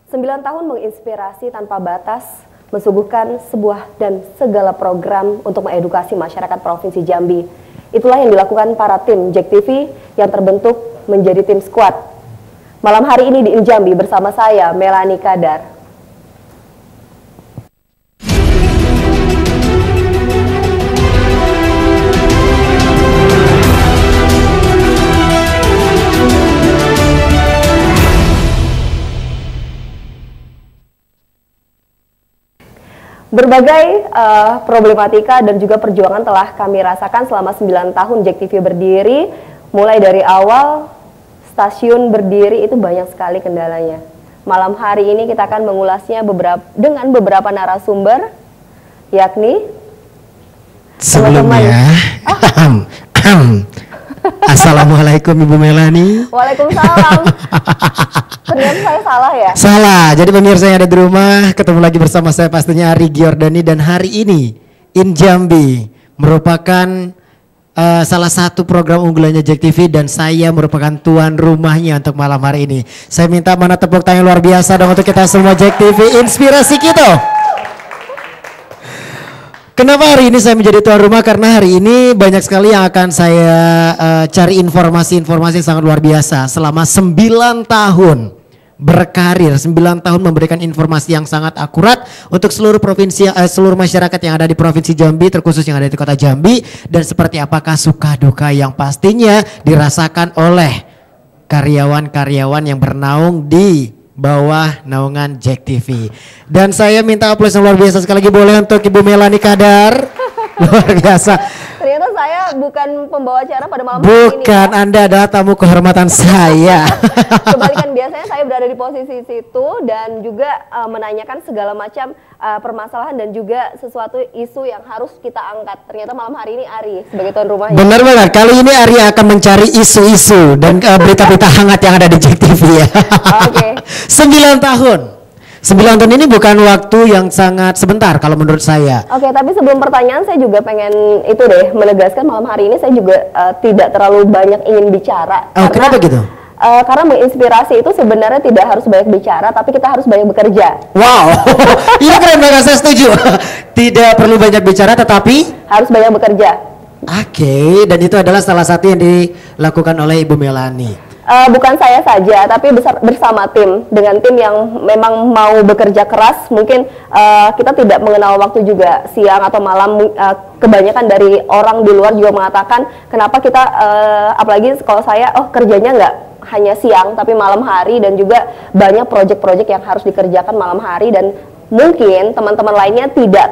9 tahun menginspirasi tanpa batas, mensuguhkan sebuah dan segala program untuk mengedukasi masyarakat Provinsi Jambi. Itulah yang dilakukan para tim JEK TV yang terbentuk menjadi tim squad. Malam hari ini di Jambi bersama saya, Melani Kadar. Berbagai problematika dan juga perjuangan telah kami rasakan selama 9 tahun JEK TV berdiri. Mulai dari awal stasiun berdiri itu banyak sekali kendalanya. Malam hari ini kita akan mengulasnya dengan beberapa narasumber, yakni sebelumnya Assalamualaikum Ibu Melani. Waalaikumsalam. Ternyata saya salah ya? Salah. Jadi pemirsa yang ada di rumah, ketemu lagi bersama saya pastinya Ari Giordani. Dan hari ini In Jambi merupakan salah satu program unggulannya JEK TV. Dan saya merupakan tuan rumahnya untuk malam hari ini. Saya minta mana tepuk tangan luar biasa dong untuk kita semua JEK TV. Inspirasi kita. Kenapa hari ini saya menjadi tuan rumah? Karena hari ini banyak sekali yang akan saya cari informasi-informasi yang sangat luar biasa. Selama 9 tahun berkarir, 9 tahun memberikan informasi yang sangat akurat untuk seluruh provinsi, seluruh masyarakat yang ada di Provinsi Jambi, terkhusus yang ada di Kota Jambi. Dan seperti apakah suka duka yang pastinya dirasakan oleh karyawan-karyawan yang bernaung di bawah naungan JEK TV. Dan saya minta aplaus yang luar biasa sekali lagi boleh untuk Ibu Melani Kadar. Luar biasa. Ternyata saya bukan pembawa acara pada malam hari ini. Bukan, ya? Anda adalah tamu kehormatan saya. Kebalikan, biasanya saya berada di posisi situ dan juga menanyakan segala macam permasalahan dan juga sesuatu isu yang harus kita angkat. Ternyata malam hari ini Ari sebagai tuan rumahnya. Benar banget, kali ini Ari akan mencari isu-isu dan berita-berita hangat yang ada di JEK TV ya. Oke. 9 tahun. 9 tahun ini bukan waktu yang sangat sebentar kalau menurut saya. Oke, tapi sebelum pertanyaan saya juga pengen itu deh menegaskan malam hari ini saya juga tidak terlalu banyak ingin bicara. Oh, kenapa gitu? Karena menginspirasi itu sebenarnya tidak harus banyak bicara, tapi kita harus banyak bekerja. Wow, ini keren banget, saya setuju. Tidak perlu banyak bicara, tetapi harus banyak bekerja. Oke, dan itu adalah salah satu yang dilakukan oleh Ibu Melani. Bukan saya saja, tapi bersama tim, dengan tim yang memang mau bekerja keras. Mungkin kita tidak mengenal waktu juga, siang atau malam. Kebanyakan dari orang di luar juga mengatakan kenapa kita, apalagi kalau saya, kerjanya nggak hanya siang tapi malam hari, dan juga banyak proyek-proyek yang harus dikerjakan malam hari, dan mungkin teman-teman lainnya tidak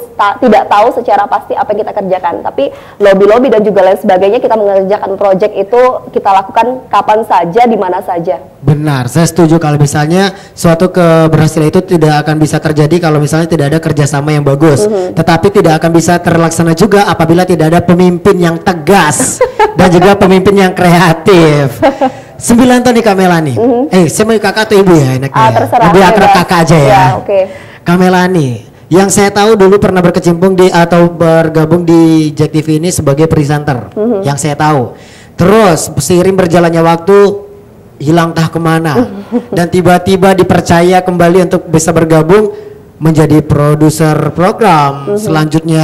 tahu secara pasti apa yang kita kerjakan. Tapi lobby-lobby dan juga lain sebagainya, kita mengerjakan proyek itu kita lakukan kapan saja, di mana saja. Benar, saya setuju kalau misalnya suatu keberhasilan itu tidak akan bisa terjadi kalau misalnya tidak ada kerjasama yang bagus. Tetapi tidak akan bisa terlaksana juga apabila tidak ada pemimpin yang tegas dan juga pemimpin yang kreatif. 9 tahun di Kak Melani. Saya mau kakak atau ibu ya enaknya? Terserah. Lebih akrab kakak aja ya. Okay. Kak Melani, yang saya tahu dulu pernah berkecimpung di atau bergabung di JEK TV ini sebagai presenter. Yang saya tahu. Terus seiring berjalannya waktu hilang entah kemana. Dan tiba-tiba dipercaya kembali untuk bisa bergabung menjadi produser program. Selanjutnya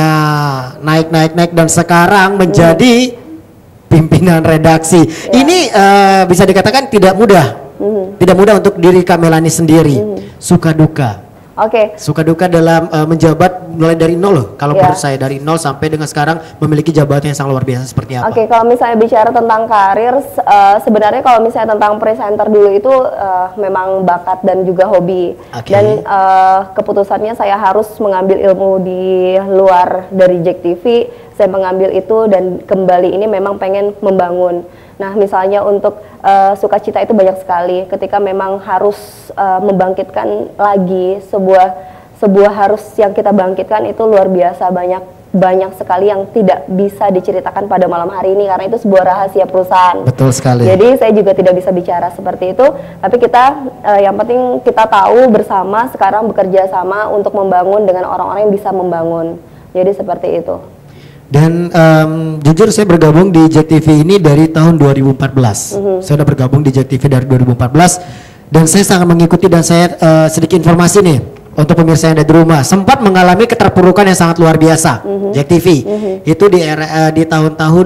naik dan sekarang menjadi pimpinan redaksi. Ini bisa dikatakan tidak mudah. Tidak mudah untuk diri Kak Melani sendiri. Suka duka. Oke. Suka duka dalam menjabat mulai dari nol loh. Kalau menurut saya dari nol sampai dengan sekarang memiliki jabatan yang sangat luar biasa seperti apa? Oke, kalau misalnya bicara tentang karir, sebenarnya kalau misalnya tentang presenter dulu itu memang bakat dan juga hobi. Dan keputusannya saya harus mengambil ilmu di luar dari JEK TV. Saya mengambil itu dan kembali ini memang pengen membangun. Nah, misalnya untuk sukacita itu banyak sekali. Ketika memang harus membangkitkan lagi sebuah harus yang kita bangkitkan itu luar biasa, banyak sekali yang tidak bisa diceritakan pada malam hari ini karena itu sebuah rahasia perusahaan. Betul sekali. Jadi saya juga tidak bisa bicara seperti itu. Tapi kita yang penting kita tahu bersama sekarang bekerja sama untuk membangun dengan orang-orang yang bisa membangun. Jadi seperti itu. Dan jujur saya bergabung di JEK TV ini dari tahun 2014. Saya sudah bergabung di JEK TV dari 2014. Dan saya sangat mengikuti dan saya sedikit informasi nih untuk pemirsa yang ada di rumah, sempat mengalami keterpurukan yang sangat luar biasa. Jack TV itu di tahun-tahun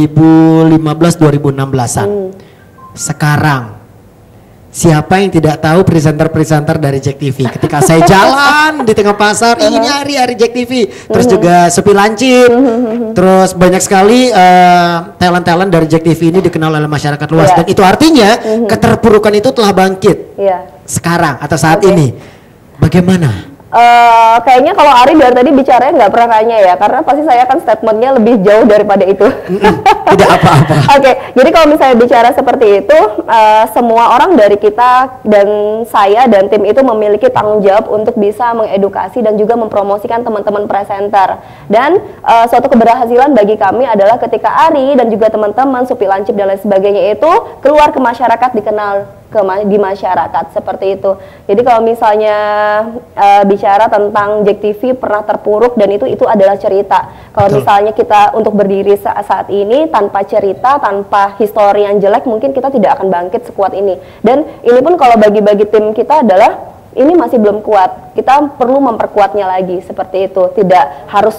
2015-2016an. Sekarang siapa yang tidak tahu presenter-presenter dari Jack TV? Ketika saya jalan di tengah pasar, ini hari-hari Jack TV. Terus juga Sophie Lancip. Terus banyak sekali talent-talent dari Jack TV ini dikenal oleh masyarakat luas. Dan itu artinya keterpurukan itu telah bangkit. Sekarang atau saat ini. Bagaimana? Kayaknya kalau Ari dari tadi bicaranya nggak pernah nanya ya, karena pasti saya kan statementnya lebih jauh daripada itu. Tidak apa-apa. Oke, jadi kalau misalnya bicara seperti itu, semua orang dari kita dan saya dan tim itu memiliki tanggung jawab untuk bisa mengedukasi dan juga mempromosikan teman-teman presenter. Dan suatu keberhasilan bagi kami adalah ketika Ari dan juga teman-teman Sophie Lancip dan lain sebagainya itu keluar ke masyarakat, dikenal di masyarakat seperti itu. Jadi kalau misalnya bicara tentang Jack TV pernah terpuruk dan itu adalah cerita. Kalau misalnya kita untuk berdiri saat ini tanpa cerita, tanpa histori yang jelek, mungkin kita tidak akan bangkit sekuat ini. Dan ini pun kalau bagi-bagi tim kita adalah ini masih belum kuat. Kita perlu memperkuatnya lagi seperti itu. Tidak harus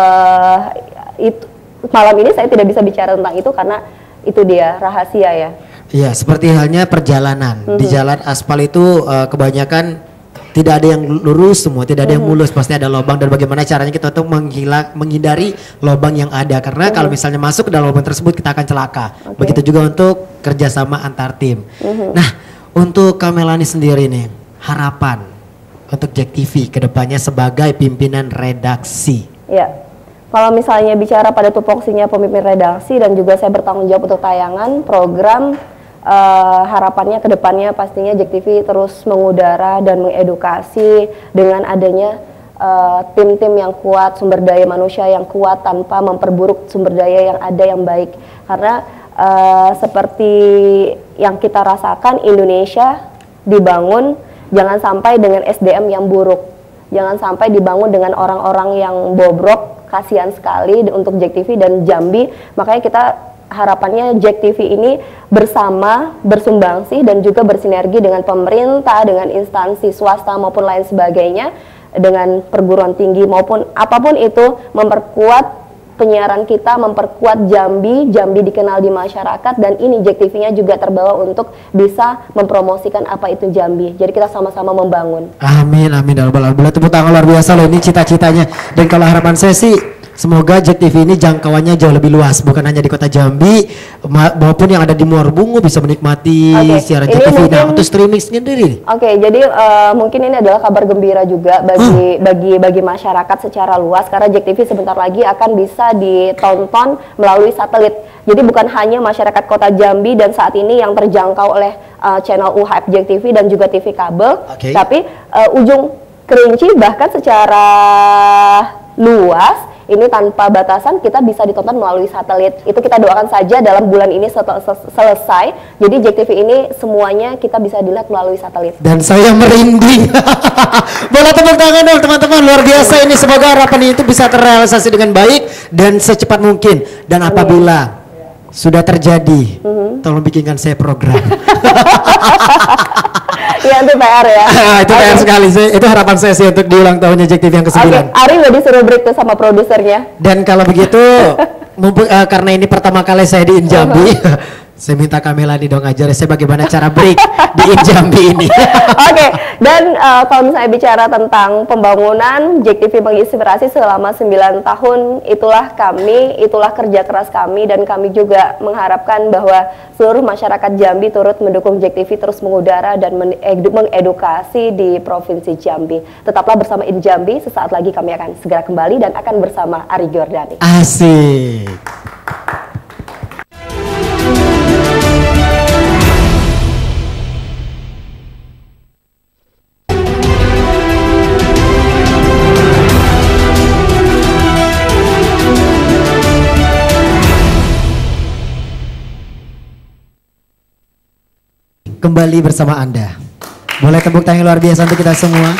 itu malam ini saya tidak bisa bicara tentang itu karena itu dia rahasia ya. Iya, seperti halnya perjalanan. Di jalan aspal itu kebanyakan tidak ada yang lurus semua, tidak ada yang mulus, pasti ada lubang. Dan bagaimana caranya kita untuk menghindari lubang yang ada. Karena kalau misalnya masuk ke dalam lubang tersebut kita akan celaka. Begitu juga untuk kerjasama antar tim. Nah, untuk Kak Melani sendiri nih, harapan untuk Jack TV kedepannya sebagai pimpinan redaksi. Ya. Kalau misalnya bicara pada tupoksinya pemimpin redaksi dan juga saya bertanggung jawab untuk tayangan program, harapannya ke depannya pastinya Jack TV terus mengudara dan mengedukasi dengan adanya tim-tim yang kuat, sumber daya manusia yang kuat tanpa memperburuk sumber daya yang ada yang baik. Karena seperti yang kita rasakan, Indonesia dibangun jangan sampai dengan SDM yang buruk, jangan sampai dibangun dengan orang-orang yang bobrok. Kasihan sekali untuk Jack TV dan Jambi, makanya kita harapannya Jack TV ini bersama bersumbangsi dan juga bersinergi dengan pemerintah, dengan instansi swasta maupun lain sebagainya, dengan perguruan tinggi maupun apapun itu, memperkuat penyiaran kita, memperkuat Jambi dikenal di masyarakat, dan ini Jack TV-nya juga terbawa untuk bisa mempromosikan apa itu Jambi. Jadi kita sama-sama membangun. Amin, amin. Alhamdulillah, tepuk tangan luar biasa loh, ini cita-citanya. Dan kalau harapan saya sih, semoga Jack TV ini jangkauannya jauh lebih luas, bukan hanya di kota Jambi, maupun yang ada di Muarbungu bisa menikmati siaran Jack TV. Nah, untuk streaming sendiri. Jadi mungkin ini adalah kabar gembira juga bagi masyarakat secara luas, karena Jack TV sebentar lagi akan bisa ditonton melalui satelit. Jadi bukan hanya masyarakat kota Jambi dan saat ini yang terjangkau oleh channel UHF Jack TV dan juga TV kabel, tapi ujung Kerinci bahkan secara luas ini tanpa batasan kita bisa ditonton melalui satelit. Itu kita doakan saja dalam bulan ini selesai. Jadi Jack TV ini semuanya kita bisa dilihat melalui satelit. Dan saya merinding. Boleh tepuk tangan dong teman-teman, luar biasa ini. Semoga harapan itu bisa terrealisasi dengan baik dan secepat mungkin. Dan apabila sudah terjadi, tolong bikinkan saya program. Iya, itu PR ya. Itu PR sekali sih. Itu harapan saya sih untuk di ulang tahunnya Jack TV yang ke-9. Ari udah disuruh break tuh sama produsernya. Dan kalau begitu, mumpung karena ini pertama kali saya di Jambi, saya minta Melani dong ajar saya bagaimana cara break di Jambi ini. Dan kalau misalnya bicara tentang pembangunan, Jack TV menginspirasi selama 9 tahun, itulah kerja keras kami, dan kami juga mengharapkan bahwa seluruh masyarakat Jambi turut mendukung Jack TV terus mengudara dan mengedukasi di Provinsi Jambi. Tetaplah bersama In Jambi, sesaat lagi kami akan segera kembali dan akan bersama Ari Giordani. Asik. Kembali bersama Anda. Boleh tepuk tangan luar biasa untuk kita semua.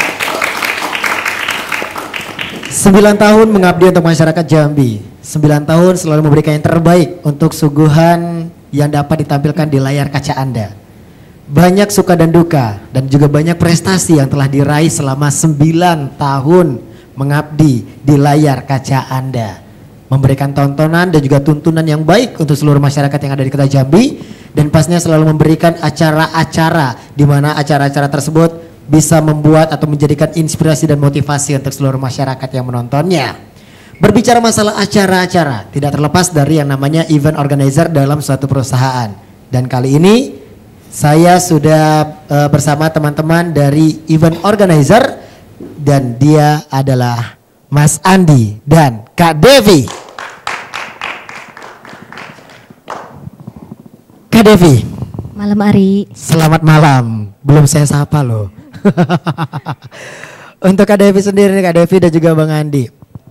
9 tahun mengabdi untuk masyarakat Jambi. 9 tahun selalu memberikan yang terbaik untuk suguhan yang dapat ditampilkan di layar kaca Anda. banyak suka dan duka dan juga banyak prestasi yang telah diraih selama 9 tahun mengabdi di layar kaca Anda, memberikan tontonan dan juga tuntunan yang baik untuk seluruh masyarakat yang ada di Kota Jambi, dan pastinya selalu memberikan acara-acara di mana acara-acara tersebut bisa membuat atau menjadikan inspirasi dan motivasi untuk seluruh masyarakat yang menontonnya. Berbicara masalah acara-acara, tidak terlepas dari yang namanya event organizer dalam suatu perusahaan. Dan kali ini saya sudah bersama teman-teman dari event organizer, dan dia adalah Mas Andi dan Kak Devi. Kak Devi. Malam Ari. Selamat malam. Belum saya sapa loh. Untuk Kak Devi sendiri, Kak Devi dan juga Bang Andi,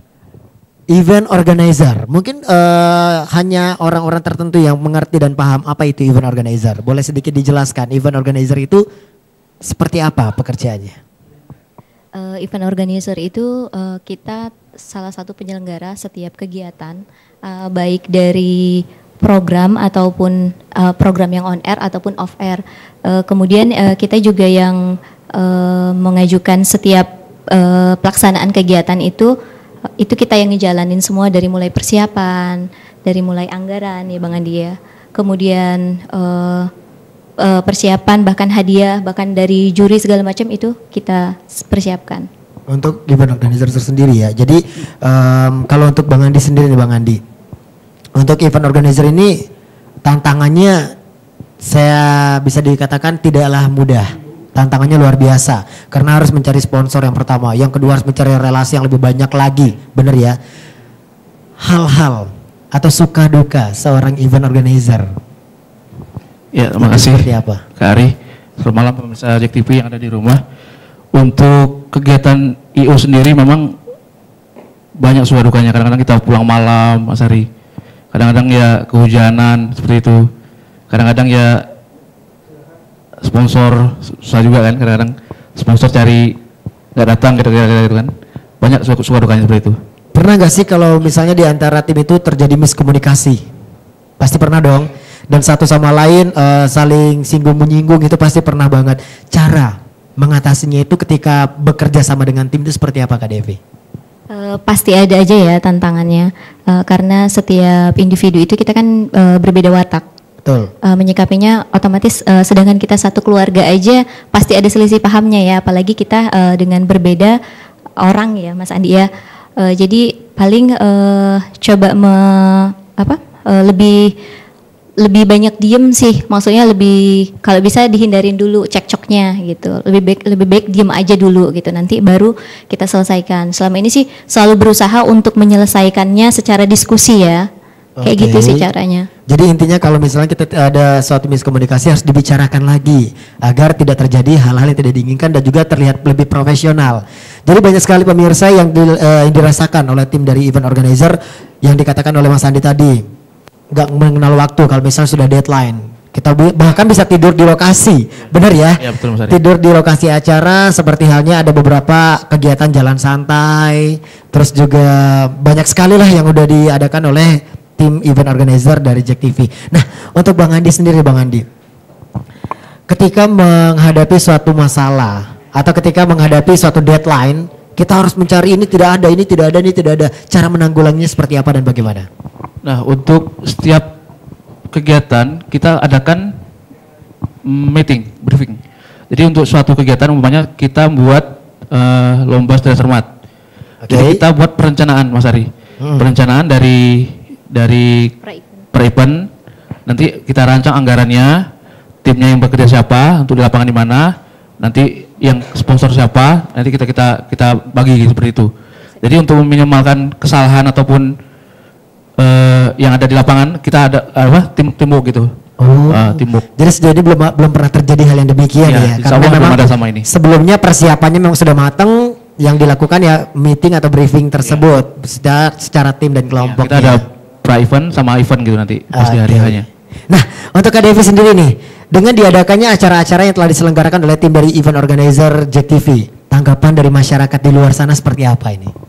event organizer, mungkin hanya orang-orang tertentu yang mengerti dan paham apa itu event organizer. Boleh sedikit dijelaskan event organizer itu seperti apa pekerjaannya? Event organizer itu kita salah satu penyelenggara setiap kegiatan, baik dari program ataupun program yang on air ataupun off air. Kemudian kita juga yang mengajukan setiap pelaksanaan kegiatan itu kita yang ngejalanin semua, dari mulai persiapan, dari mulai anggaran ya Bang Andi ya. Kemudian persiapan, bahkan hadiah, bahkan dari juri segala macam itu kita persiapkan. Untuk event organizer tersendiri ya. Jadi kalau untuk Bang Andi sendiri nih Bang Andi, untuk event organizer ini tantangannya saya bisa dikatakan tidaklah mudah. Tantangannya luar biasa karena harus mencari sponsor yang pertama, yang kedua harus mencari relasi yang lebih banyak lagi, bener ya. Hal-hal atau suka duka seorang event organizer. Ya, terima kasih seperti apa? Kak Ari. Selamat malam pemirsa Jack TV yang ada di rumah. Untuk kegiatan IO sendiri memang banyak suka dukanya. Kadang-kadang kita pulang malam, Mas Ari. Kadang-kadang ya kehujanan seperti itu. Kadang-kadang ya sponsor susah juga kan, kadang-kadang sponsor cari nggak datang gitu kan, banyak suka dukanya seperti itu. Pernah nggak sih kalau misalnya di antara tim itu terjadi miskomunikasi? Pasti pernah dong, dan satu sama lain saling singgung menyinggung, itu pasti pernah banget. Cara mengatasinya itu ketika bekerja sama dengan tim itu seperti apa Kak Devi? Pasti ada aja ya tantangannya, karena setiap individu itu kita kan berbeda watak. Betul. Menyikapinya otomatis, sedangkan kita satu keluarga aja pasti ada selisih pahamnya ya, apalagi kita dengan berbeda orang ya Mas Andi ya. Jadi paling coba lebih banyak diem sih, maksudnya lebih, kalau bisa dihindarin dulu cekcoknya gitu, lebih baik diem aja dulu gitu, nanti baru kita selesaikan. Selama ini sih selalu berusaha untuk menyelesaikannya secara diskusi ya. Kayak gitu sih caranya. Jadi intinya kalau misalnya kita ada suatu miskomunikasi harus dibicarakan lagi agar tidak terjadi hal-hal yang tidak diinginkan dan juga terlihat lebih profesional. Jadi banyak sekali pemirsa yang dirasakan oleh tim dari event organizer yang dikatakan oleh Mas Andi tadi, nggak mengenal waktu kalau misalnya sudah deadline. Kita bahkan bisa tidur di lokasi, benar ya? Ya betul Mas Andi. Tidur di lokasi acara, seperti halnya ada beberapa kegiatan jalan santai, terus juga banyak sekali lah yang udah diadakan oleh tim event organizer dari Jack TV. Nah, untuk Bang Andi sendiri, Bang Andi, ketika menghadapi suatu masalah atau ketika menghadapi suatu deadline, kita harus mencari ini tidak ada, ini tidak ada, ini tidak ada. Cara menanggulanginya seperti apa dan bagaimana? Nah, untuk setiap kegiatan kita adakan meeting, briefing. Jadi untuk suatu kegiatan umpamanya kita buat lomba stand cermat. Jadi kita buat perencanaan Mas Ari. Perencanaan dari per-event, nanti kita rancang anggarannya, timnya yang bekerja siapa, untuk di lapangan di mana, nanti yang sponsor siapa, nanti kita bagi seperti itu. Jadi untuk meminimalkan kesalahan ataupun yang ada di lapangan, kita ada teamwork gitu. Teamwork. Jadi sejauh ini belum pernah terjadi hal yang demikian ya. Karena memang ada sama ini. Sebelumnya persiapannya memang sudah matang, yang dilakukan ya meeting atau briefing tersebut secara tim dan kelompok. Kita ada pra-event sama event gitu nanti pasti hari-harinya. Nah, untuk Kak Devi sendiri nih, dengan diadakannya acara-acara yang telah diselenggarakan oleh tim dari event organizer Jack TV, tanggapan dari masyarakat di luar sana seperti apa ini?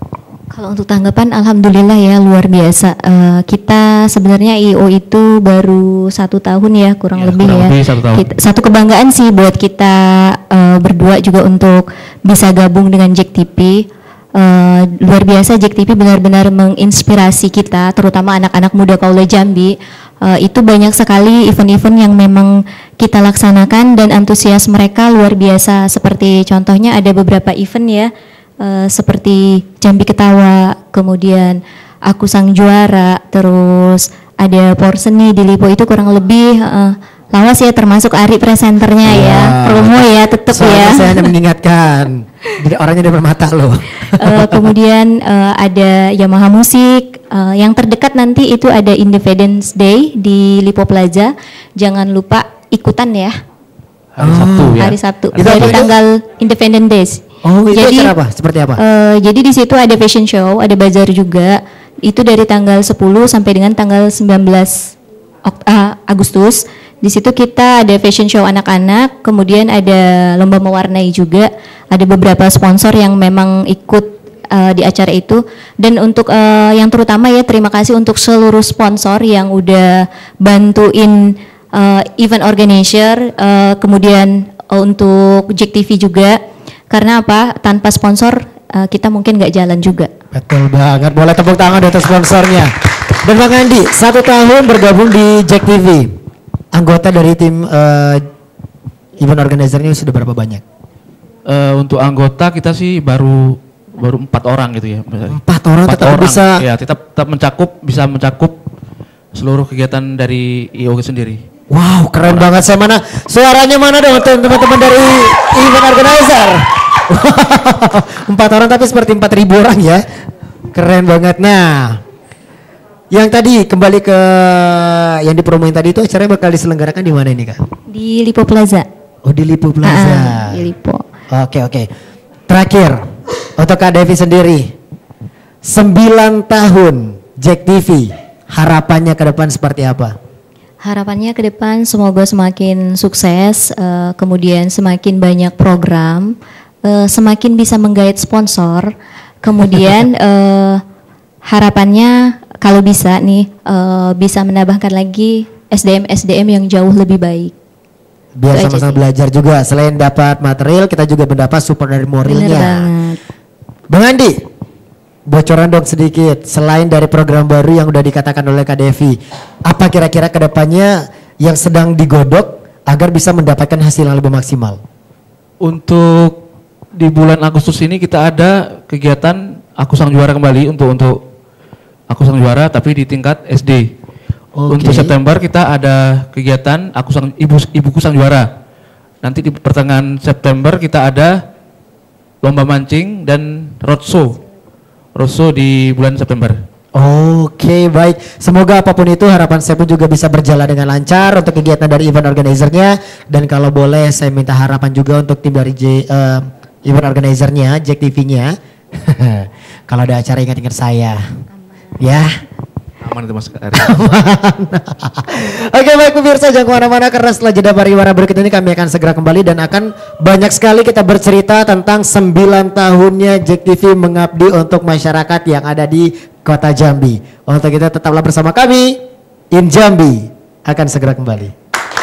Kalau untuk tanggapan, alhamdulillah ya luar biasa. Kita sebenarnya IO itu baru 1 tahun ya kurang lebih kurang ya. lebih 1 tahun. Satu kebanggaan sih buat kita berdua juga untuk bisa gabung dengan Jack TV. Luar biasa, Jack TV benar-benar menginspirasi kita, terutama anak-anak muda Kaula Jambi. Itu banyak sekali event-event yang memang kita laksanakan dan antusias mereka luar biasa. Seperti contohnya ada beberapa event ya. Seperti Jambi Ketawa, kemudian Aku Sang Juara, terus ada Porseni di Lipo itu kurang lebih lawas ya, termasuk Ari presenternya ya, promo ya tetap ya. Saya hanya mengingatkan, orangnya di mata loh. Kemudian ada Yamaha Musik, yang terdekat nanti itu ada Independence Day di Lipo Plaza, jangan lupa ikutan ya. Hari Sabtu ya. Hari Sabtu Itu dari apa itu? tanggal Independence Days. Oh, itu Jadi, acara apa? Seperti apa? Jadi di situ ada fashion show, ada bazar juga. Itu dari tanggal 10 sampai dengan tanggal 19 Agustus. Di situ kita ada fashion show anak-anak, kemudian ada lomba mewarnai juga. Ada beberapa sponsor yang memang ikut di acara itu. Dan untuk yang terutama ya, terima kasih untuk seluruh sponsor yang udah bantuin event organizer, kemudian untuk Jack TV juga. Karena apa? Tanpa sponsor kita mungkin nggak jalan juga. Betul banget, boleh tepuk tangan untuk sponsornya. Dan Bang Andi, 1 tahun bergabung di Jack TV. Anggota dari tim event organizer-nya sudah berapa banyak? Untuk anggota kita sih baru 4 orang gitu ya. 4 orang tetap bisa. Ya, tetap bisa mencakup seluruh kegiatan dari IO sendiri. Wow, keren banget. Suaranya mana dong teman-teman dari event organizer? 4 orang tapi seperti 4.000 orang ya. Keren banget. Nah, yang tadi kembali ke yang dipromoin tadi itu acaranya bakal diselenggarakan di mana ini Kak? Di Lipo Plaza. Oh, di Lipo Plaza. Di Lipo. Oke. Terakhir, untuk Kak Devi sendiri, 9 tahun Jack TV, harapannya ke depan seperti apa? Harapannya ke depan semoga semakin sukses, kemudian semakin banyak program, semakin bisa menggait sponsor, kemudian harapannya kalau bisa nih bisa menambahkan lagi SDM yang jauh lebih baik. Biar Itu aja sama-sama sih. belajar juga, selain dapat material kita juga mendapat support dari Bener moralnya. banget. Bang Andi, bocoran dong sedikit, selain dari program baru yang udah dikatakan oleh Kak Devi, apa kira-kira kedepannya yang sedang digodok agar bisa mendapatkan hasil yang lebih maksimal? Untuk di bulan Agustus ini kita ada kegiatan Aku Sang Juara kembali untuk Aku Sang Juara tapi di tingkat SD. Oke. Untuk September kita ada kegiatan Ibuku Sang Juara. Nanti di pertengahan September kita ada lomba mancing dan roadshow di bulan September. Oke, baik. Semoga apapun itu harapan saya pun juga bisa berjalan dengan lancar untuk kegiatan dari event organizer-nya. Dan kalau boleh saya minta harapan juga untuk tim dari event organizer-nya, Jack TV-nya. Kalau ada acara ingat-ingat saya. Ya. Aman itu Mas Ari. Oke, baik pemirsa, jangan kemana-mana karena setelah jeda pariwara berikut ini kami akan segera kembali dan akan banyak sekali kita bercerita tentang 9 tahunnya Jack TV mengabdi untuk masyarakat yang ada di Kota Jambi. Untuk kita tetaplah bersama kami, In Jambi akan segera kembali.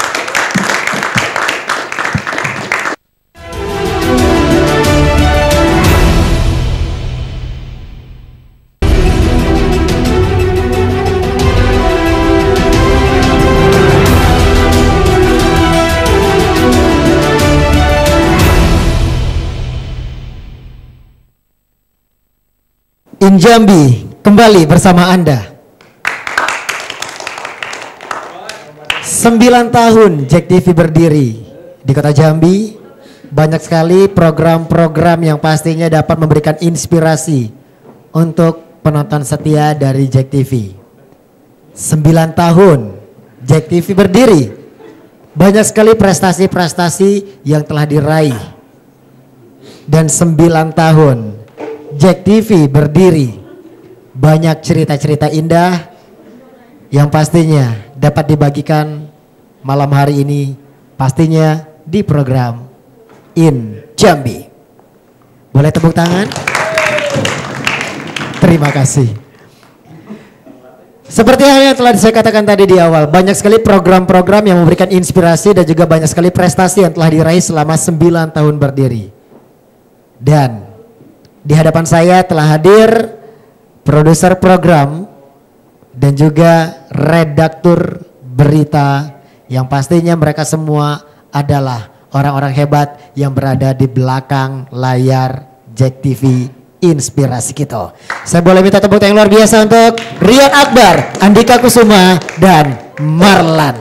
In Jambi kembali bersama Anda. 9 tahun Jack TV berdiri di Kota Jambi. Banyak sekali program-program yang pastinya dapat memberikan inspirasi untuk penonton setia dari Jack TV. 9 tahun Jack TV berdiri. Banyak sekali prestasi-prestasi yang telah diraih. Dan 9 tahun Jack TV berdiri, banyak cerita-cerita indah yang pastinya dapat dibagikan malam hari ini, pastinya di program In Jambi. Boleh tepuk tangan? Terima kasih. Seperti hal yang telah saya katakan tadi di awal, banyak sekali program-program yang memberikan inspirasi dan juga banyak sekali prestasi yang telah diraih selama 9 tahun berdiri. Dan di hadapan saya telah hadir produser program dan juga redaktur berita yang pastinya mereka semua adalah orang-orang hebat yang berada di belakang layar Jack TV Inspirasi kita. Saya boleh minta tepuk tangan yang luar biasa untuk Rian Akbar, Andika Kusuma, dan Marlan.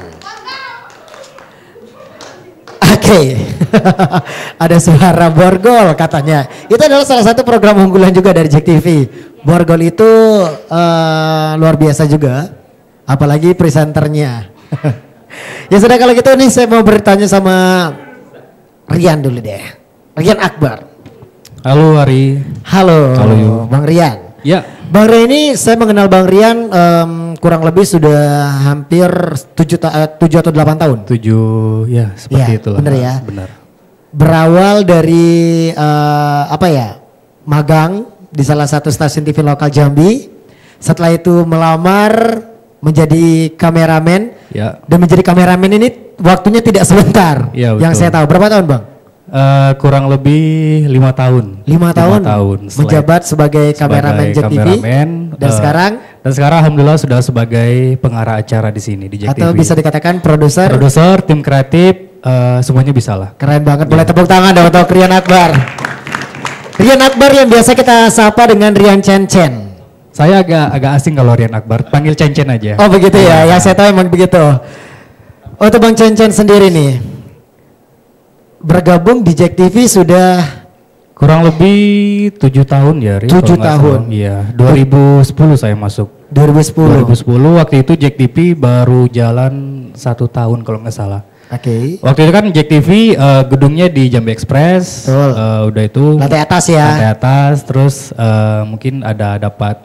Oke. Ada suara borgol katanya. Itu adalah salah satu program unggulan juga dari Jack TV. Borgol itu luar biasa juga. Apalagi presenternya. Ya sudah, kalau gitu nih saya mau bertanya sama Rian dulu deh. Rian Akbar. Halo Ari. Halo, Halo Bang Rian. Ya. Bang Rian ini saya mengenal Bang Rian kurang lebih sudah hampir 7 atau 8 tahun. 7 ya seperti Ya, itulah. bener ya. Benar. Berawal dari magang di salah satu stasiun TV lokal Jambi. Setelah itu melamar menjadi kameramen. Ya. Dan menjadi kameramen ini waktunya tidak sebentar. Ya, yang betul. saya tahu. Berapa tahun Bang? Kurang lebih 5 tahun. 5 tahun. Setelah menjabat sebagai kameramen Jack TV. kameramen, Dan sekarang? Dan sekarang alhamdulillah sudah sebagai pengarah acara di sini di Jack Atau TV. bisa dikatakan produser. Produser, tim kreatif, semuanya bisa lah. Keren banget. Boleh tepuk tangan dong untuk Rian Akbar. Rian Akbar yang biasa kita sapa dengan Rian Chen. Saya agak asing kalau Rian Akbar, panggil Chen aja. Oh begitu ya, yang saya tahu emang begitu. Untuk Bang Chen sendiri nih, bergabung di Jack TV sudah Kurang lebih 7 tahun ya, Ri, 7 kalau nggak tahun. salah. Iya, 2010 saya masuk. 2010. 2010 waktu itu Jack TV baru jalan 1 tahun kalau nggak salah. Oke. Waktu itu kan Jack TV gedungnya di Jambi Express. Betul. Udah itu Lantai atas ya. lantai atas, terus mungkin ada dapat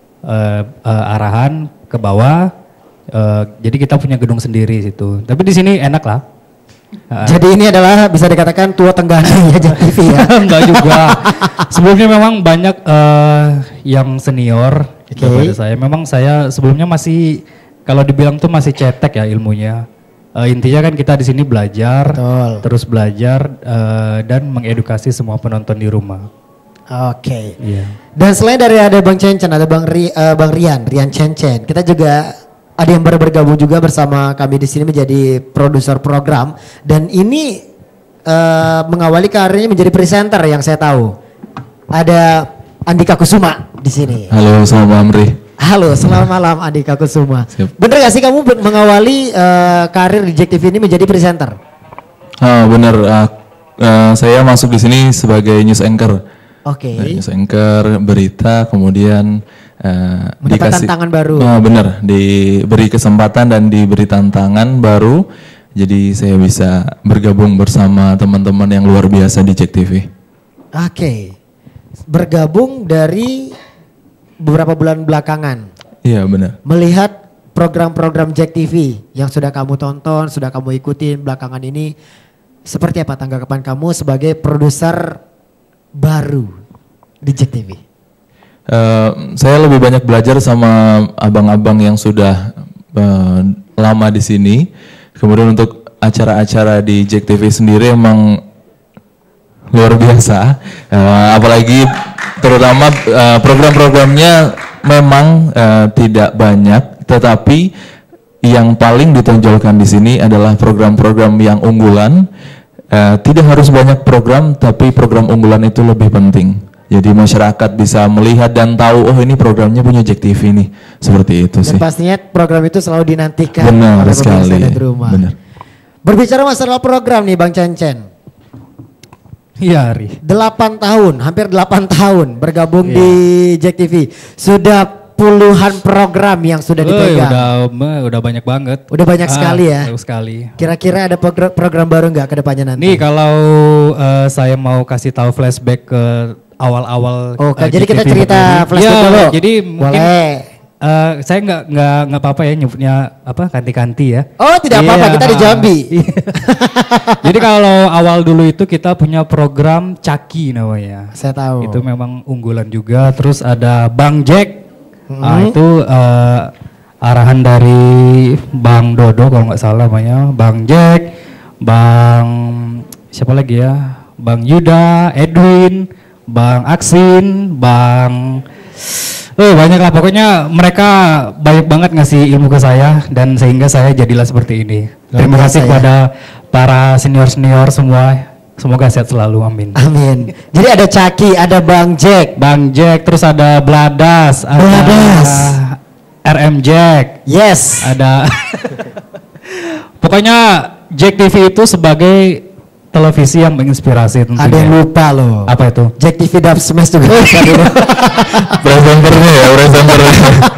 arahan ke bawah. Jadi kita punya gedung sendiri situ. Tapi di sini enak lah. Jadi ini adalah bisa dikatakan tua tenggana ya Jack TV ya. Enggak juga. Sebelumnya memang banyak yang senior daripada saya. Memang saya sebelumnya masih kalau dibilang tuh masih cetek ya ilmunya. Intinya kan kita di sini belajar, Betul. terus belajar dan mengedukasi semua penonton di rumah. Oke. Iya. Dan selain dari ada Bang Chen, ada Bang Rian Chen. Kita juga ada yang baru bergabung juga bersama kami di sini menjadi produser program, dan ini mengawali karirnya menjadi presenter yang saya tahu. Ada Andika Kusuma di sini. Halo, selamat malam Ri. Halo, selamat malam Andika Kusuma. Siap. Bener gak sih kamu mengawali karir di Jack TV ini menjadi presenter? Benar, saya masuk di sini sebagai news anchor. Oke. News anchor, berita, kemudian Mendapat tantangan baru. Benar, diberi kesempatan dan diberi tantangan baru. Jadi saya bisa bergabung bersama teman-teman yang luar biasa di Jack TV. Oke. Bergabung dari beberapa bulan belakangan. Iya benar. Melihat program-program Jack TV yang sudah kamu tonton, sudah kamu ikutin belakangan ini, seperti apa tanggapan kamu sebagai produser baru di Jack TV? Saya lebih banyak belajar sama abang-abang yang sudah lama di sini. Kemudian untuk acara-acara di Jack TV sendiri emang luar biasa. Apalagi terutama program-programnya memang tidak banyak, tetapi yang paling ditonjolkan di sini adalah program-program yang unggulan. Tidak harus banyak program, tapi program unggulan itu lebih penting. Jadi masyarakat bisa melihat dan tahu, oh ini programnya punya Jack TV nih, seperti itu Dan sih. pastinya program itu selalu dinantikan Benar oleh sekali. pemirsa dan di rumah. Benar. Berbicara masalah program nih Bang Chen. Iya, Ri. 8 tahun, hampir 8 tahun bergabung di Jack TV. Sudah puluhan program yang sudah dipegang. Udah banyak banget. Udah banyak sekali ya. Banyak sekali. Kira-kira ada program baru nggak ke depannya nanti? Nih kalau saya mau kasih tahu flashback ke awal-awal. Oh, Jack jadi kita TV cerita berdiri. flashback Ya, dulu. Jadi mungkin Boleh. Saya nggak apa-apa ya nyebutnya apa kanti-kanti ya. Oh tidak apa-apa, Iya. kita di Jambi. Jadi kalau awal dulu itu kita punya program Caki namanya. Saya tahu. Itu memang unggulan juga. Terus ada Bang Jack. Itu arahan dari Bang Dodo kalau nggak salah namanya. Bang Jack, Bang siapa lagi ya? Bang Yuda, Edwin, Bang Aksin, Bang banyak lah pokoknya mereka banyak banget ngasih ilmu ke saya dan sehingga saya jadilah seperti ini. Terima kasih kepada para senior-senior semua. Semoga sehat selalu, amin. Amin. Jadi ada Caki, ada Bang Jack. Bang Jack, terus ada Bladas, Bladas. ada RM Jack. Yes. Ada pokoknya Jack TV itu sebagai televisi yang menginspirasi tentunya. Ada yang lupa loh. Apa itu? Jack TV Dub Smash juga. Presenternya ya, presenternya.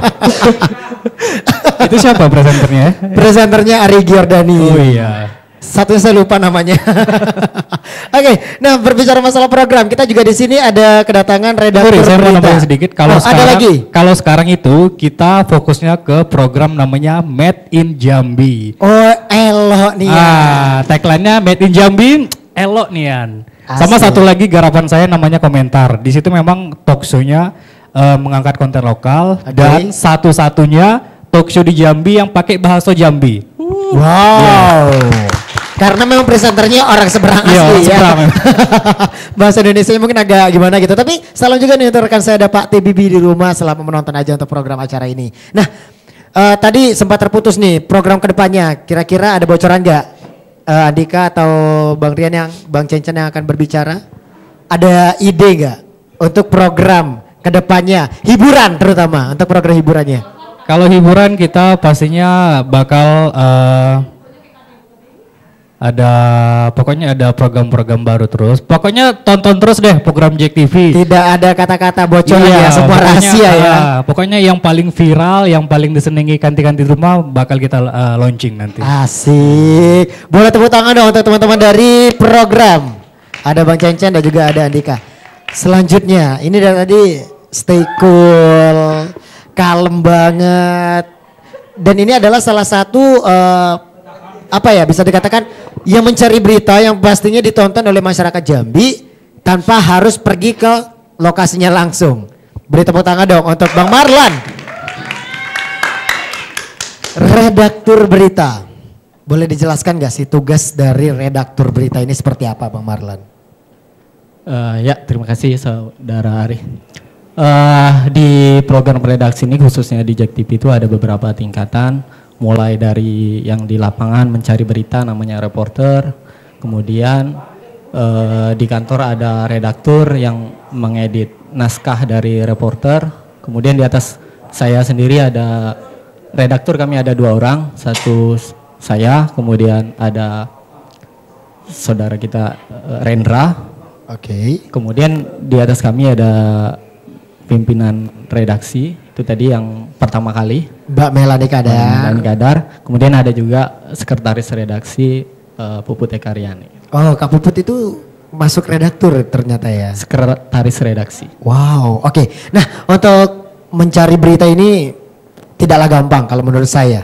Itu siapa presenternya? Presenternya Ari Giordani. Oh iya. Satunya saya lupa namanya. Oke, nah berbicara masalah program, kita juga di sini ada kedatangan redaktur Sorry, saya mau berita. nambahin sedikit. Kalau ada lagi. Kalau sekarang itu kita fokusnya ke program namanya Made in Jambi. Oh, elok nih. Tagline-nya Made in Jambi, elok nian. Sama Asik. satu lagi garapan saya namanya Komentar. Di situ memang talk show-nya mengangkat konten lokal dan satu-satunya talk show di Jambi yang pakai bahasa Jambi. Wow. Karena memang presenternya orang seberang Iya, asli ya. seberang. Bahasa Indonesia mungkin agak gimana gitu. Tapi salam juga nih untuk rekan saya ada Pak TBB di rumah selama menonton aja untuk program acara ini. Nah, tadi sempat terputus nih program kedepannya. Kira-kira ada bocoran nggak? Andika atau Bang Rian Bang Cencen yang akan berbicara? Ada ide nggak untuk program kedepannya? Hiburan terutama untuk program hiburannya. Kalau hiburan kita pastinya bakal pokoknya ada program-program baru terus. Pokoknya tonton terus deh program Jack TV. Tidak ada kata-kata bocoran ya, semua pokoknya, rahasia ya. Pokoknya yang paling viral, yang paling disenangi kanti-kanti rumah bakal kita launching nanti. Asik. Boleh tepuk tangan dong untuk teman-teman dari program. Ada Bang Cencen dan juga ada Andika. Selanjutnya, ini dari tadi stay cool, kalem banget. Dan ini adalah salah satu apa ya bisa dikatakan yang mencari berita yang pastinya ditonton oleh masyarakat Jambi tanpa harus pergi ke lokasinya langsung. Beri tepuk tangan dong untuk Bang Marlan, redaktur berita. Boleh dijelaskan gak sih tugas dari redaktur berita ini seperti apa Bang Marlan? Ya, terima kasih Saudara Ari. Di program redaksi ini khususnya di Jack TV itu ada beberapa tingkatan, mulai dari yang di lapangan mencari berita namanya reporter, kemudian di kantor ada redaktur yang mengedit naskah dari reporter, kemudian di atas saya sendiri ada redaktur, kami ada 2 orang, satu saya, kemudian ada saudara kita Rendra. Oke. Kemudian di atas kami ada pimpinan redaksi, itu tadi yang pertama kali. Mbak Melani Kadar. Kadar. Kemudian ada juga sekretaris redaksi Puput Ekaryani. Oh, Kak Puput itu masuk redaktur ternyata ya. Sekretaris redaksi. Wow, oke. Nah, untuk mencari berita ini tidaklah gampang kalau menurut saya.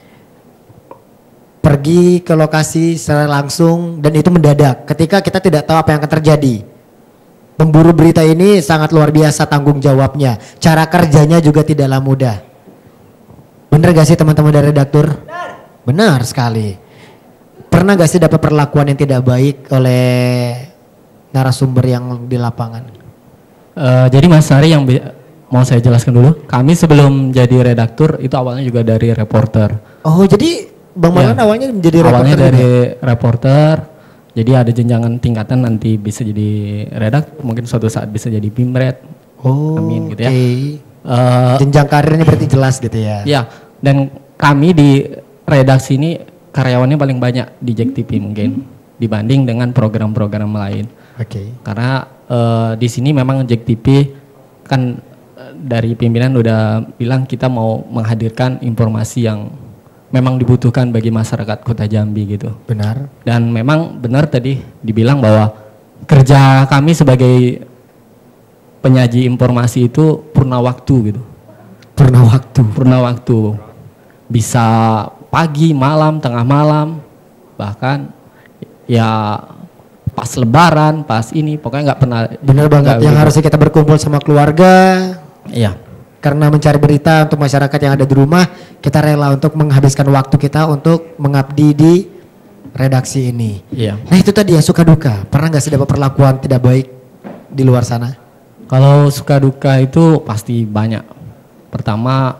Pergi ke lokasi secara langsung dan itu mendadak ketika kita tidak tahu apa yang akan terjadi. Pemburu berita ini sangat luar biasa tanggung jawabnya. Cara kerjanya juga tidaklah mudah. Bener gak sih teman-teman dari redaktur? Benar sekali. Pernah gak sih dapat perlakuan yang tidak baik oleh narasumber yang di lapangan? Jadi Mas Ari yang mau saya jelaskan dulu. Kami sebelum jadi redaktur itu awalnya juga dari reporter. Oh, jadi Bang Marlan awalnya menjadi reporter? Awalnya dari reporter. Jadi ada jenjangan tingkatan, nanti bisa jadi redak, mungkin suatu saat bisa jadi pimret. Oh, amin gitu ya. Jenjang karirnya berarti jelas gitu ya. Ya, dan kami di redaksi ini karyawannya paling banyak di Jack TV mungkin dibanding dengan program-program lain. Oke. Karena di sini memang Jack TV kan dari pimpinan udah bilang kita mau menghadirkan informasi yang memang dibutuhkan bagi masyarakat Kota Jambi gitu. Benar. Dan memang benar tadi dibilang bahwa kerja kami sebagai penyaji informasi itu purna waktu gitu. Purna waktu. Bisa pagi, malam, tengah malam, bahkan ya pas lebaran, pas ini, pokoknya nggak pernah. Bener banget, yang harusnya kita berkumpul sama keluarga. Iya. Karena mencari berita untuk masyarakat yang ada di rumah, kita rela untuk menghabiskan waktu kita untuk mengabdi di redaksi ini. Iya. Nah itu tadi ya suka duka. Pernah nggak sih dapat perlakuan tidak baik di luar sana? Kalau suka duka itu pasti banyak. Pertama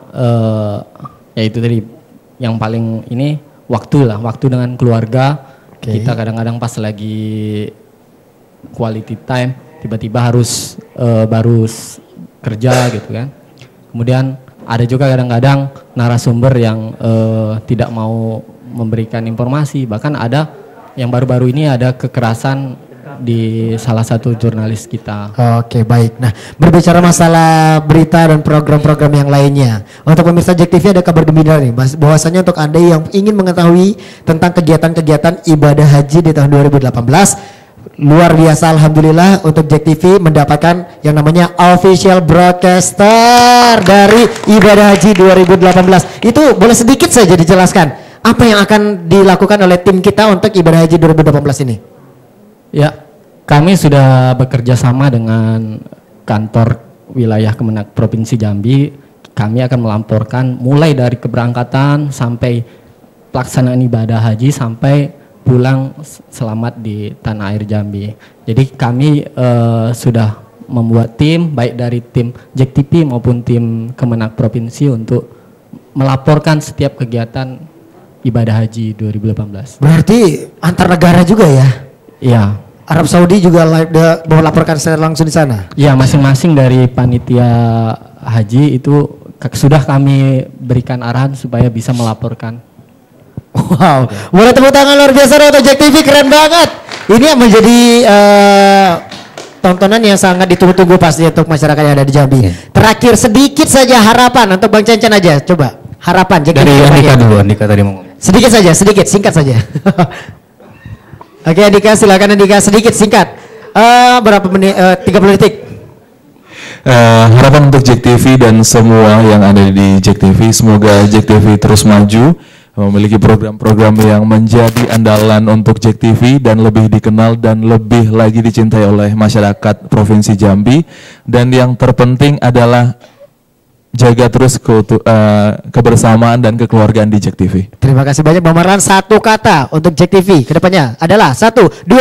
ya itu tadi yang paling ini waktu dengan keluarga. Kita kadang-kadang pas lagi quality time tiba-tiba harus baru kerja gitu kan. Kemudian ada juga kadang-kadang narasumber yang tidak mau memberikan informasi. Bahkan ada yang baru-baru ini ada kekerasan di salah satu jurnalis kita. Oke, baik. Nah, berbicara masalah berita dan program-program yang lainnya. Untuk pemirsa JEK TV ada kabar gembira nih, bahwasanya untuk Anda yang ingin mengetahui tentang kegiatan-kegiatan ibadah haji di tahun 2018, luar biasa alhamdulillah untuk JEK TV mendapatkan yang namanya official broadcaster dari ibadah haji 2018. Itu boleh sedikit saja dijelaskan apa yang akan dilakukan oleh tim kita untuk ibadah haji 2018 ini? Ya, kami sudah bekerja sama dengan kantor wilayah Kemenak Provinsi Jambi. Kami akan melamporkan mulai dari keberangkatan sampai pelaksanaan ibadah haji sampai pulang selamat di tanah air Jambi. Jadi kami sudah membuat tim baik dari tim JEK TV maupun tim Kemenak Provinsi untuk melaporkan setiap kegiatan ibadah haji 2018. Berarti antar negara juga ya? Iya. Arab Saudi juga melaporkan secara langsung di sana? Iya, masing-masing dari panitia haji itu sudah kami berikan arahan supaya bisa melaporkan. Wow, boleh tepuk tangan luar biasa untuk JEK TV, keren banget. Ini yang menjadi tontonan yang sangat ditunggu-tunggu pasti untuk masyarakat yang ada di Jambi. Terakhir sedikit saja harapan untuk Bang Cencen aja, coba harapan JEK TV. Dari Andika dulu, Andika tadi mau ngomong. Sedikit saja, sedikit, singkat saja. Oke Andika, silakan Andika, sedikit singkat. Berapa menit? 30 detik. Harapan untuk JEK TV dan semua yang ada di JEK TV, semoga JEK TV terus maju, memiliki program-program yang menjadi andalan untuk JEK TV dan lebih dikenal dan lebih lagi dicintai oleh masyarakat Provinsi Jambi. Dan yang terpenting adalah jaga terus kebersamaan dan kekeluargaan di JEK TV. Terima kasih banyak Bang Marlan. Satu kata untuk JEK TV kedepannya adalah 1, 2,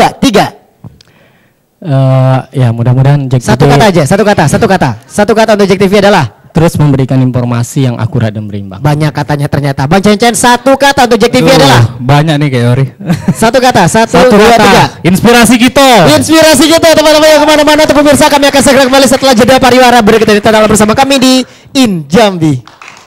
3. Ya mudah-mudahan JEK TV Satu kata aja, satu kata untuk JEK TV adalah terus memberikan informasi yang akurat dan berimbang. banyak katanya ternyata. Bang Cencen, satu kata untuk JEK TV adalah Banyak nih kayak Ori. satu kata, satu, dua, tiga. Inspirasi kita. Inspirasi kita teman-teman yang kemana-mana. Untuk pemirsa kami akan segera kembali setelah jeda pariwara berikut ini. Tetaplah bersama kami di In Jambi.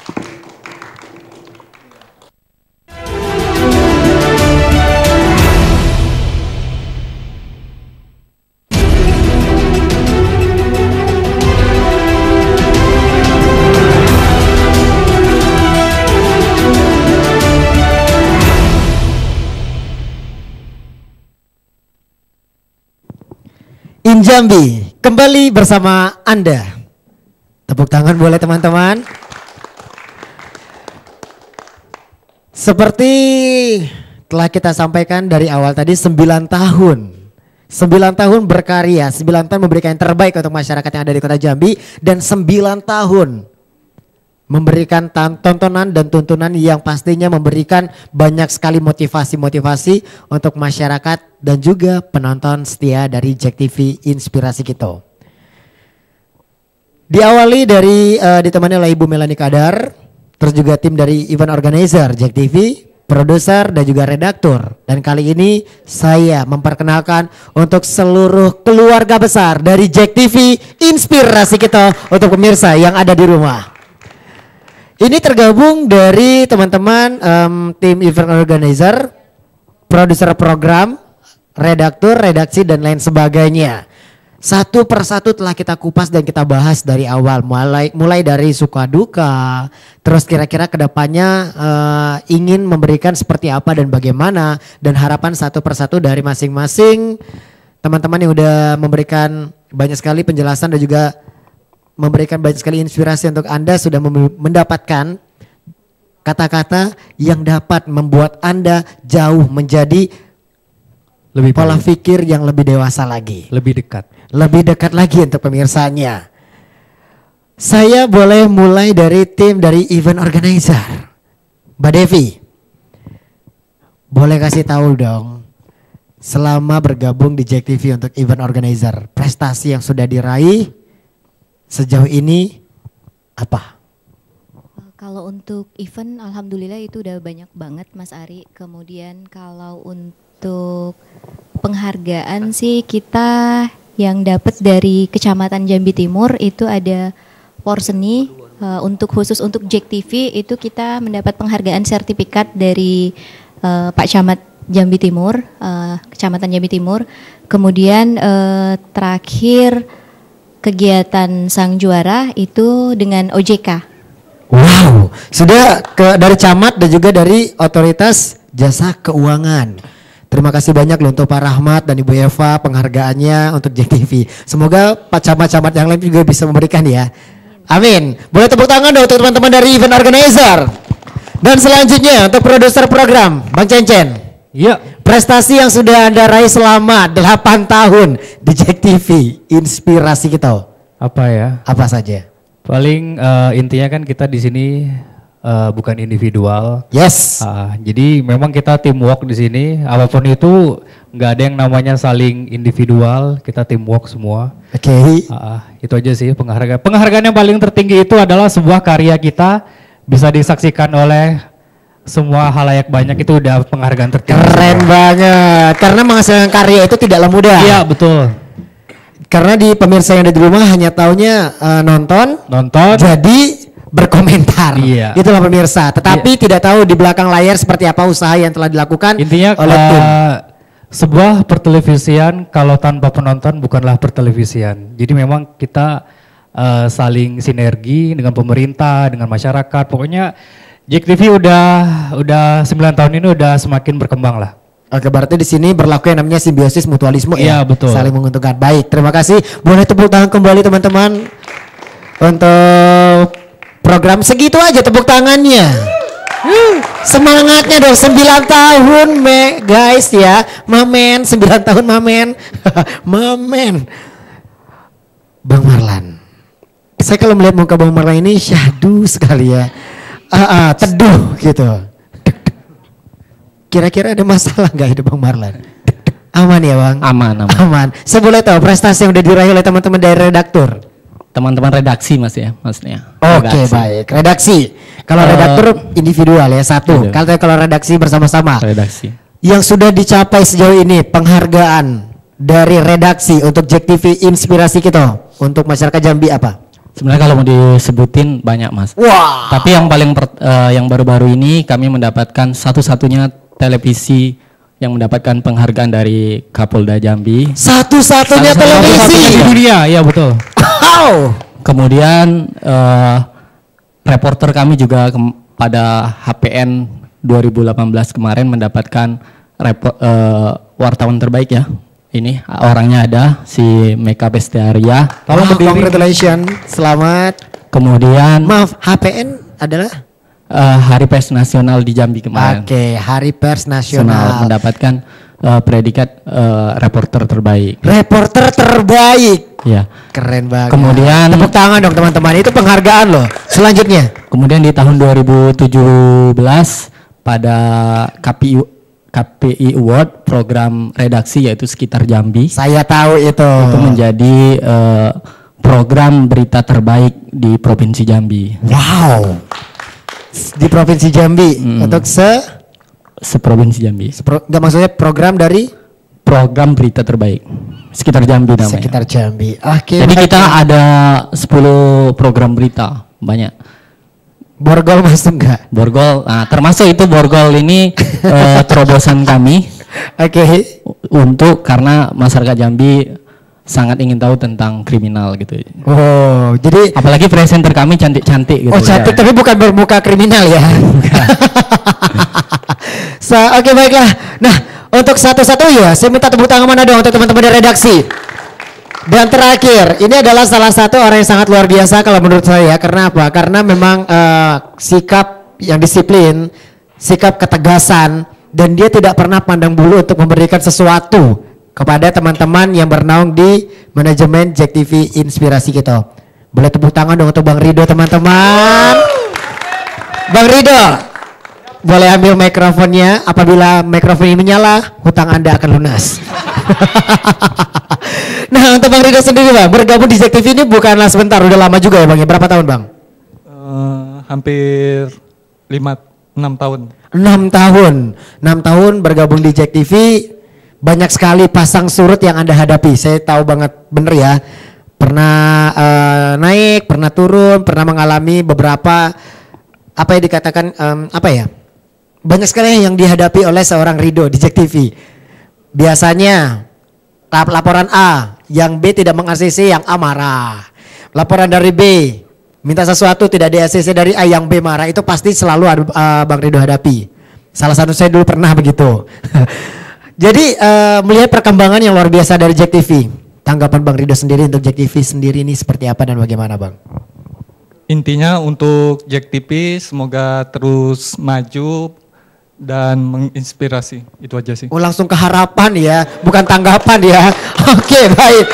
In Jambi kembali bersama Anda. Tepuk tangan boleh teman-teman. Seperti telah kita sampaikan dari awal tadi, 9 tahun. 9 tahun berkarya, 9 tahun memberikan yang terbaik untuk masyarakat yang ada di Kota Jambi, dan 9 tahun memberikan tontonan dan tuntunan yang pastinya memberikan banyak sekali motivasi-motivasi untuk masyarakat dan juga penonton setia dari JEK TV Inspirasi Kita. Diawali dari ditemani oleh Ibu Melani Kadar, terus juga tim dari event organizer JEK TV, produser dan juga redaktur. Dan kali ini saya memperkenalkan untuk seluruh keluarga besar dari JEK TV Inspirasi Kita untuk pemirsa yang ada di rumah. Ini tergabung dari teman-teman tim event organizer, produser program, redaktur, redaksi dan lain sebagainya. Satu persatu telah kita kupas dan kita bahas dari awal, mulai dari suka duka, terus kira-kira kedepannya ingin memberikan seperti apa dan bagaimana, dan harapan satu persatu dari masing-masing teman-teman yang udah memberikan banyak sekali penjelasan dan juga memberikan banyak sekali inspirasi untuk Anda, sudah mendapatkan kata-kata yang dapat membuat Anda jauh menjadi Lebih pola baik, pikir yang lebih dewasa lagi. lebih dekat. Lebih dekat lagi untuk pemirsanya. Saya boleh mulai dari tim dari event organizer. Mbak Devi, boleh kasih tahu dong, selama bergabung di Jack TV untuk event organizer, prestasi yang sudah diraih sejauh ini apa? Kalau untuk event, alhamdulillah itu udah banyak banget Mas Ari. Kemudian kalau untuk penghargaan sih, kita yang dapat dari Kecamatan Jambi Timur itu ada Porseni. Untuk khusus untuk Jack TV itu kita mendapat penghargaan sertifikat dari Pak Camat Jambi Timur, Kecamatan Jambi Timur. Kemudian terakhir kegiatan Sang Juara itu dengan OJK. Wow, sudah dari camat dan juga dari otoritas jasa keuangan. Terima kasih banyak loh untuk Pak Rahmat dan Ibu Eva penghargaannya untuk Jack TV. Semoga Pak Camat-camat yang lain juga bisa memberikan ya. Amin. Boleh tepuk tangan dong untuk teman-teman dari event organizer. Dan selanjutnya untuk produser program, Bang Cencen. Iya. Prestasi yang sudah Anda raih selama 8 tahun di Jack TV, inspirasi kita. Apa ya? Apa saja? Paling intinya kan kita di sini bukan individual. Yes. Jadi memang kita teamwork di sini. Apapun itu nggak ada yang namanya saling individual. Kita teamwork semua. Oke. Itu aja sih penghargaan. Penghargaan yang paling tertinggi itu adalah sebuah karya kita bisa disaksikan oleh semua halayak banyak, itu udah penghargaan tertinggi. Keren banget. Karena menghasilkan karya itu tidaklah mudah. Iya betul. Karena di pemirsa yang ada di rumah hanya taunya nonton, jadi berkomentar. Iya. Itulah pemirsa. Tetapi tidak tahu di belakang layar seperti apa usaha yang telah dilakukan intinya oleh tim. Sebuah pertelevisian kalau tanpa penonton bukanlah pertelevisian. Jadi memang kita saling sinergi dengan pemerintah, dengan masyarakat. Pokoknya Jack TV udah 9 tahun ini udah semakin berkembang lah. Oke, berarti di sini berlaku yang namanya simbiosis mutualisme ya. Iya, betul. Saling menguntungkan. Baik, terima kasih. Boleh tepuk tangan kembali teman-teman untuk program. Segitu aja tepuk tangannya. Semangatnya dong, 9 tahun guys ya. Mamen, 9 tahun mamen. Mamen. Bang Marlan. Saya kalau melihat muka Bang Marlan ini syahdu sekali ya. Teduh gitu. Kira-kira ada masalah nggak hidup Bang Marlan? Aman ya Bang? Aman. Saya boleh tahu prestasi yang udah diraih oleh teman-teman dari redaktur? Teman-teman redaksi mas ya maksudnya. Oke, baik. Redaksi. Kalau redaktur individual ya satu. Kalau redaksi bersama-sama. Redaksi. Yang sudah dicapai sejauh ini penghargaan dari redaksi untuk Jack TV inspirasi kita untuk masyarakat Jambi apa? Sebenarnya kalau mau disebutin banyak mas. Wah. Tapi yang paling yang baru-baru ini kami mendapatkan satu-satunya televisi yang mendapatkan penghargaan dari Kapolda Jambi. Satu-satunya televisi di dunia, ya betul. Wow. Kemudian reporter kami juga pada HPN 2018 kemarin mendapatkan wartawan terbaik ya. Ini orangnya ada si Meka Bestiaria. Tolong congratulations, selamat. Kemudian maaf, HPN adalah Hari Pers Nasional di Jambi kemarin. Oke, Hari Pers Nasional mendapatkan predikat reporter terbaik. Reporter terbaik. Ya. Keren banget. Kemudian tepuk tangan dong teman-teman, itu penghargaan loh. Selanjutnya. Kemudian di tahun 2017 pada KPI Award program redaksi yaitu Sekitar Jambi. Saya tahu itu. Itu menjadi program berita terbaik di Provinsi Jambi. Wow. Di Provinsi Jambi untuk seprovinsi Jambi. Enggak, maksudnya program dari program berita terbaik Sekitar Jambi namanya. Sekitar Jambi. Oke. Jadi kita ada 10 program berita, banyak. Borgol masuk enggak? Borgol, nah termasuk itu Borgol ini terobosan kami. Oke. Untuk karena masyarakat Jambi sangat ingin tahu tentang kriminal gitu. Oh, jadi apalagi presenter kami cantik-cantik gitu. Oh, cantik ya. Tapi bukan bermuka kriminal ya. Oke, baiklah. Nah, untuk satu-satu ya, saya minta tepuk tangan mana dong untuk teman-teman dari redaksi. Dan terakhir, ini adalah salah satu orang yang sangat luar biasa kalau menurut saya. Karena apa? Karena memang sikap yang disiplin, sikap ketegasan, dan dia tidak pernah pandang bulu untuk memberikan sesuatu kepada teman-teman yang bernaung di manajemen Jack TV Inspirasi kita. Boleh tepuk tangan dong untuk Bang Rido, teman-teman. Bang Rido, boleh ambil mikrofonnya. Apabila mikrofon ini menyala, hutang Anda akan lunas. Nah, untuk Bang Rido sendiri, Bang, bergabung di Jack TV ini bukanlah sebentar, udah lama juga ya, Bang? Berapa tahun, Bang? Hampir 6 tahun. 6 tahun. 6 tahun bergabung di Jack TV. Banyak sekali pasang surut yang Anda hadapi. Saya tahu banget, bener ya. Pernah naik, pernah turun, pernah mengalami beberapa apa yang dikatakan apa ya? Banyak sekali yang dihadapi oleh seorang Rido di Jack TV. Biasanya laporan A, yang B tidak meng-ACC, yang A marah. Laporan dari B, minta sesuatu tidak di-ACC dari A, yang B marah. Itu pasti selalu Bang Rido hadapi. Salah satu saya dulu pernah begitu. Jadi melihat perkembangan yang luar biasa dari Jack TV, tanggapan Bang Rido sendiri untuk Jack TV sendiri ini seperti apa dan bagaimana, Bang? Intinya untuk Jack TV semoga terus maju dan menginspirasi, itu aja sih. Oh, langsung ke harapan ya, bukan tanggapan ya. Oke, baik.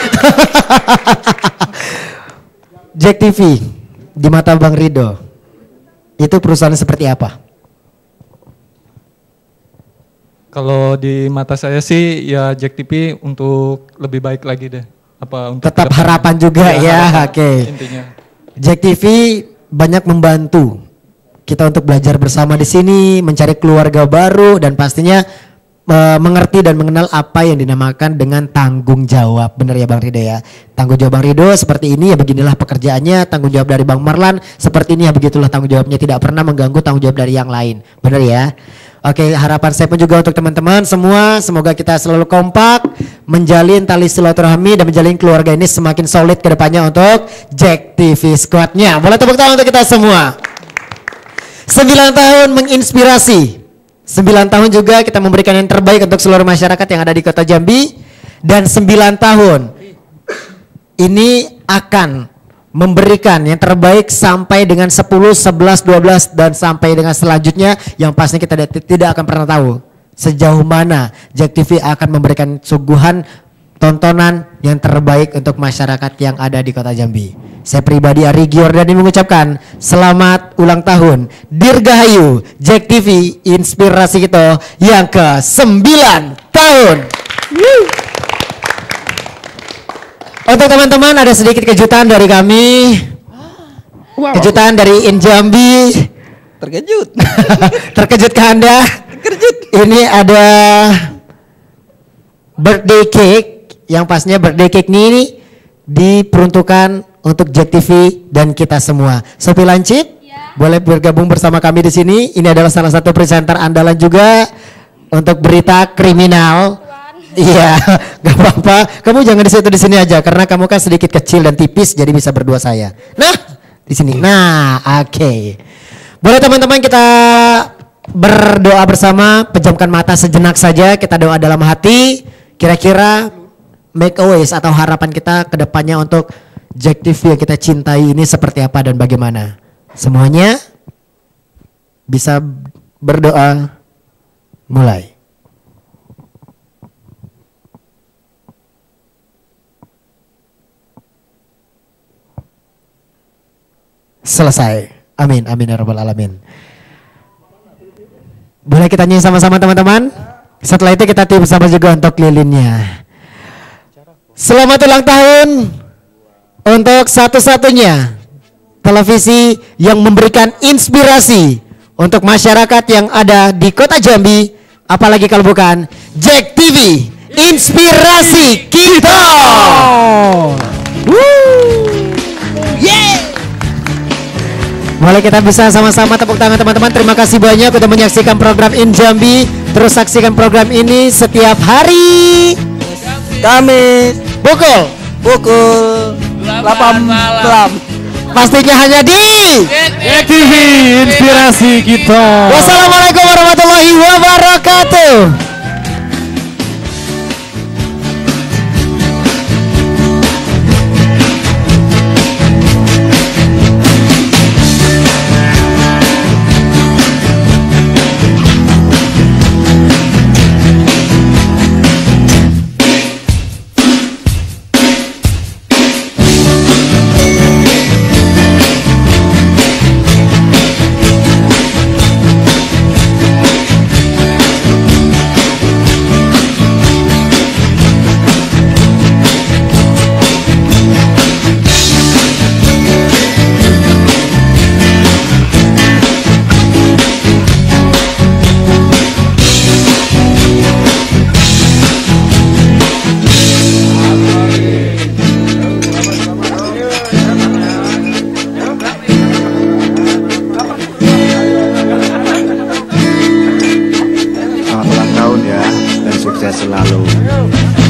Jack TV di mata Bang Rido itu perusahaan seperti apa? Kalau di mata saya sih ya Jack TV untuk lebih baik lagi deh. Apa untuk tetap harapan juga ya. Oke. Intinya. Jack TV banyak membantu kita untuk belajar bersama di sini, mencari keluarga baru, dan pastinya mengerti dan mengenal apa yang dinamakan dengan tanggung jawab. Benar ya Bang Rido ya? Tanggung jawab Bang Rido seperti ini ya, beginilah pekerjaannya. Tanggung jawab dari Bang Marlan seperti ini ya, begitulah tanggung jawabnya. Tidak pernah mengganggu tanggung jawab dari yang lain. Benar ya? Oke, harapan saya pun juga untuk teman-teman semua, semoga kita selalu kompak, menjalin tali silaturahmi dan menjalin keluarga ini semakin solid ke depannya untuk Jack TV Squad-nya. Boleh tepuk tangan untuk kita semua. 9 tahun menginspirasi. 9 tahun juga kita memberikan yang terbaik untuk seluruh masyarakat yang ada di Kota Jambi. Dan 9 tahun ini akan memberikan yang terbaik sampai dengan 10, 11, 12 dan sampai dengan selanjutnya yang pasti kita tidak akan pernah tahu sejauh mana Jack TV akan memberikan suguhan tontonan yang terbaik untuk masyarakat yang ada di Kota Jambi. Saya pribadi Ari Giordani mengucapkan selamat ulang tahun Dirgahayu Jack TV Inspirasi kita yang ke-9 tahun. Untuk teman-teman ada sedikit kejutan dari kami. Kejutan dari Injambi. Terkejut. Terkejut ke Anda? Terkejut. Ini ada birthday cake yang pastinya birthday cake ini diperuntukkan untuk Jack TV dan kita semua. Sophie Lancip, boleh bergabung bersama kami di sini. Ini adalah salah satu presenter andalan juga untuk berita kriminal. Iya, gak apa-apa. Kamu jangan di situ, di sini aja karena kamu kan sedikit kecil dan tipis, jadi bisa berdua saya. Nah, di sini. Nah, oke. Boleh teman-teman kita berdoa bersama, pejamkan mata sejenak saja, kita doa dalam hati. Kira-kira make a wish atau harapan kita ke depannya untuk Jack TV yang kita cintai ini seperti apa dan bagaimana? Semuanya bisa berdoa. Mulai. Selesai. Amin, amin ya rabbal alamin. Boleh kita nyanyi sama-sama teman-teman? Setelah itu kita tiup bersama juga untuk lilinnya. Selamat ulang tahun untuk satu-satunya televisi yang memberikan inspirasi untuk masyarakat yang ada di Kota Jambi, apalagi kalau bukan Jack TV Inspirasi kita. Mulai kita bisa sama-sama tepuk tangan teman-teman. Terima kasih banyak sudah menyaksikan program In Jambi. Terus saksikan program ini setiap hari Kamis pukul 8 malam. Pastinya hanya di Jack TV Inspirasi kita. Wassalamualaikum warahmatullahi wabarakatuh. Yo.